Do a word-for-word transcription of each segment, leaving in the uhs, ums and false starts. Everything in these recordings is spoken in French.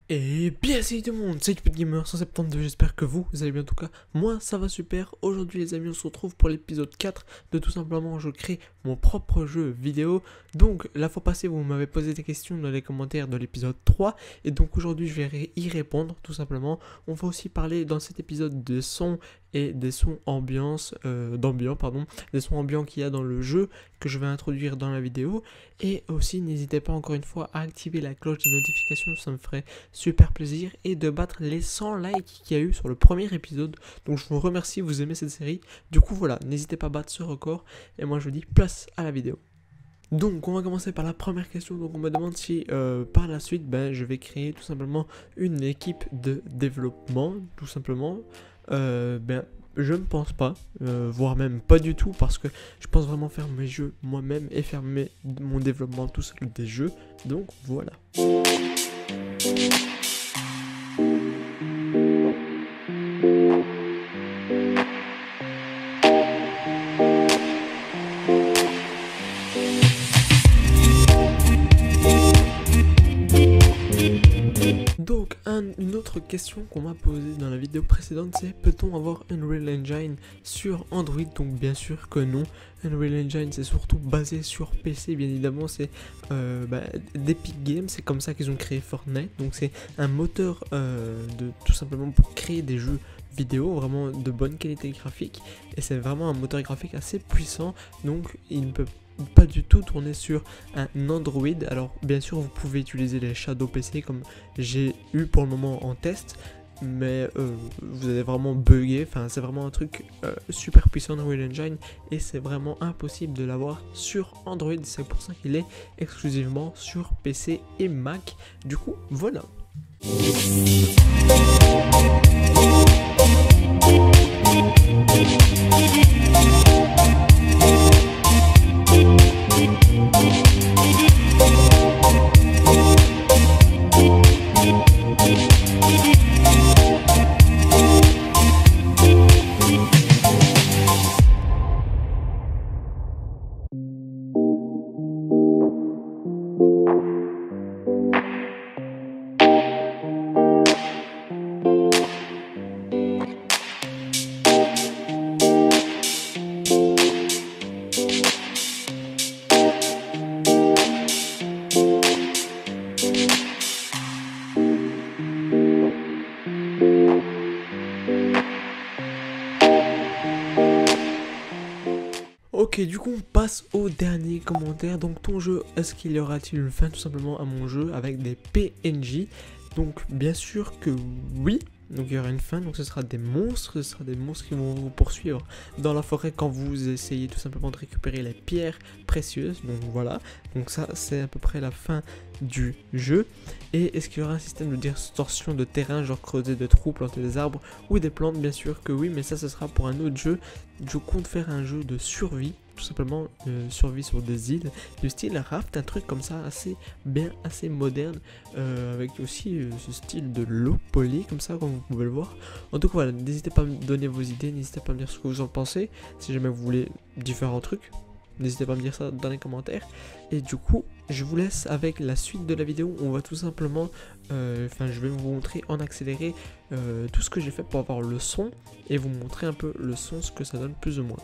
Et bien salut tout le monde, c'est Gamer cent soixante-douze, j'espère que vous, vous allez bien en tout cas, moi ça va super. Aujourd'hui les amis on se retrouve pour l'épisode quatre de tout simplement je crée mon propre jeu vidéo. Donc la fois passée vous m'avez posé des questions dans les commentaires de l'épisode trois et donc aujourd'hui je vais y répondre tout simplement. On va aussi parler dans cet épisode de sons et des sons ambiance, euh, d'ambiance pardon, des sons ambiants qu'il y a dans le jeu que je vais introduire dans la vidéo. Et aussi n'hésitez pas encore une fois à activer la cloche de notification, ça me ferait super plaisir, et de battre les cent likes qu'il y a eu sur le premier épisode. Donc je vous remercie, vous aimez cette série. Du coup voilà, n'hésitez pas à battre ce record. Et moi je vous dis place à la vidéo. Donc on va commencer par la première question. Donc on me demande si euh, par la suite ben, je vais créer tout simplement une équipe de développement. Tout simplement euh, ben je ne pense pas, euh, voire même pas du tout, parce que je pense vraiment faire mes jeux moi-même et faire mes, mon développement tout seul des jeux. Donc voilà. Donc un, une autre question qu'on m'a posée dans la vidéo précédente, c'est peut-on avoir Unreal Engine sur Android? Donc bien sûr que non. Unreal Engine c'est surtout basé sur P C, bien évidemment. C'est euh, bah, d'Epic Games, c'est comme ça qu'ils ont créé Fortnite. Donc c'est un moteur euh, de tout simplement pour créer des jeux vidéo vraiment de bonne qualité graphique, et c'est vraiment un moteur graphique assez puissant, donc il ne peut pas du tout tourner sur un Android. Alors bien sûr vous pouvez utiliser les Shadow P C comme j'ai eu pour le moment en test, mais euh, vous allez vraiment bugger. Enfin c'est vraiment un truc euh, super puissant dans Unreal Engine, et c'est vraiment impossible de l'avoir sur Android. C'est pour ça qu'il est exclusivement sur P C et Mac. Du coup voilà. Ok, du coup on passe au dernier commentaire. Donc ton jeu, est-ce qu'il y aura-t-il une fin tout simplement à mon jeu avec des P N J? Donc bien sûr que oui. Donc il y aura une fin, donc ce sera des monstres, ce sera des monstres qui vont vous poursuivre dans la forêt quand vous essayez tout simplement de récupérer les pierres précieuses. Donc voilà, donc ça c'est à peu près la fin du jeu. Et est-ce qu'il y aura un système de distorsion de terrain, genre creuser des trous, planter des arbres ou des plantes? Bien sûr que oui, mais ça ce sera pour un autre jeu. Je compte faire un jeu de survie, tout simplement euh, survie sur des îles, du style Raft, un truc comme ça assez bien, assez moderne, euh, avec aussi euh, ce style de low poly comme ça comme vous pouvez le voir. En tout cas voilà, n'hésitez pas à me donner vos idées, n'hésitez pas à me dire ce que vous en pensez, si jamais vous voulez différents trucs, n'hésitez pas à me dire ça dans les commentaires. Et du coup je vous laisse avec la suite de la vidéo. On va tout simplement, enfin euh, je vais vous montrer en accéléré euh, tout ce que j'ai fait pour avoir le son, et vous montrer un peu le son, ce que ça donne plus ou moins.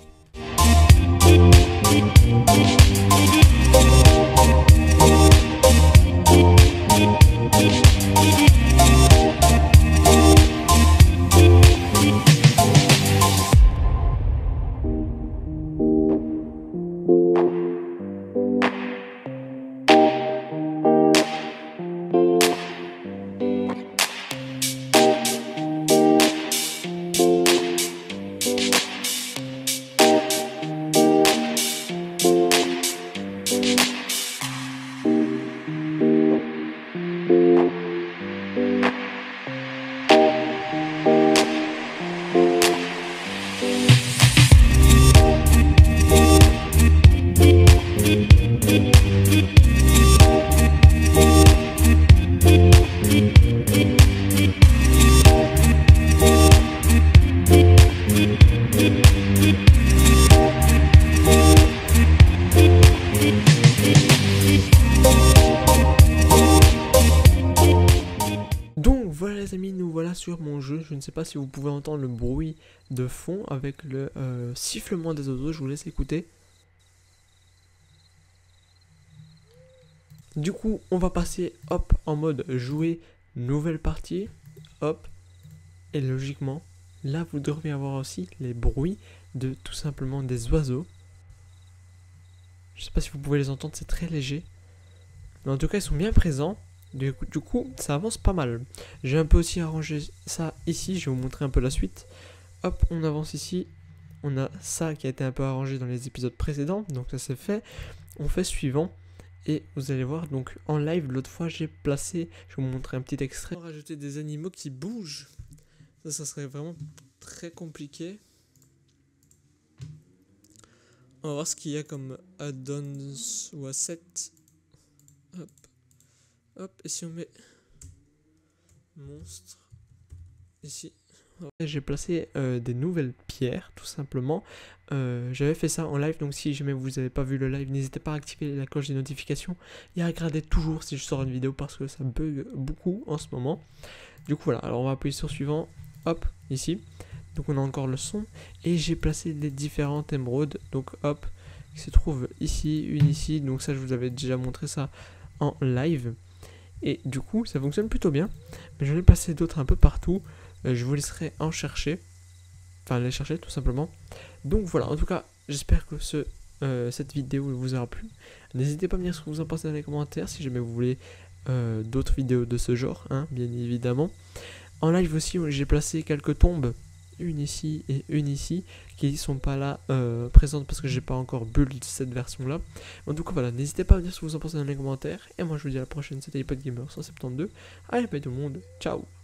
les amis, nous voilà sur mon jeu. Je ne sais pas si vous pouvez entendre le bruit de fond avec le euh, sifflement des oiseaux. Je vous laisse écouter. Du coup, on va passer hop en mode jouer nouvelle partie. Hop. Et logiquement, là vous devriez avoir aussi les bruits de tout simplement des oiseaux. Je sais pas si vous pouvez les entendre, c'est très léger. Mais en tout cas, ils sont bien présents. Du coup, du coup, ça avance pas mal. J'ai un peu aussi arrangé ça ici. Je vais vous montrer un peu la suite. Hop, on avance ici. On a ça qui a été un peu arrangé dans les épisodes précédents. Donc ça c'est fait. On fait suivant. Et vous allez voir, donc en live, l'autre fois, j'ai placé... Je vais vous montrer un petit extrait. On va rajouter des animaux qui bougent. Ça, ça serait vraiment très compliqué. On va voir ce qu'il y a comme add-ons ou assets. Hop. Hop, et si on met monstre ici. J'ai placé euh, des nouvelles pierres, tout simplement. Euh, J'avais fait ça en live, donc si jamais vous n'avez pas vu le live, n'hésitez pas à activer la cloche des notifications et à regarder toujours si je sors une vidéo parce que ça bug beaucoup en ce moment. Du coup, voilà, alors on va appuyer sur suivant. Hop, ici. Donc on a encore le son. Et j'ai placé les différentes émeraudes. Donc hop, qui se trouve ici, une ici. Donc ça, je vous avais déjà montré ça en live. Et du coup, ça fonctionne plutôt bien. Mais j'en ai placé d'autres un peu partout. Euh, je vous laisserai en chercher. Enfin, les chercher tout simplement. Donc voilà, en tout cas, j'espère que ce, euh, cette vidéo vous aura plu. N'hésitez pas à me dire ce que vous en pensez dans les commentaires. Si jamais vous voulez euh, d'autres vidéos de ce genre, hein, bien évidemment. En live aussi, j'ai placé quelques tombes. Une ici et une ici qui sont pas là euh, présentes parce que j'ai pas encore build cette version là. En tout cas voilà, n'hésitez pas à me dire ce que vous en pensez dans les commentaires et moi je vous dis à la prochaine. C'était iPodGamer cent soixante-douze. Allez bye tout le monde, ciao.